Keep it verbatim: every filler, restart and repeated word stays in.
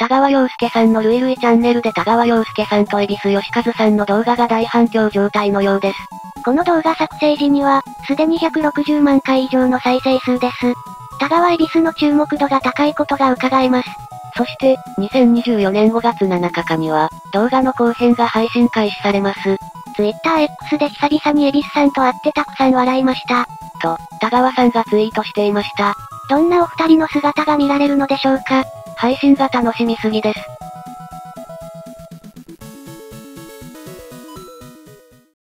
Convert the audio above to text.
田川陽介さんのルイルイチャンネルで田川陽介さんと恵比寿義和さんの動画が大反響状態のようです。 この動画作成時には、すでにひゃくろくじゅうまんかい以上の再生数です。田川恵比寿の注目度が高いことが伺えます。 そして、にせんにじゅうよねんごがつなのかかには、動画の後編が配信開始されます。 Twitter X で久々に恵比寿さんと会ってたくさん笑いました。 と、田川さんがツイートしていました。 どんなお二人の姿が見られるのでしょうか。 配信が楽しみすぎです。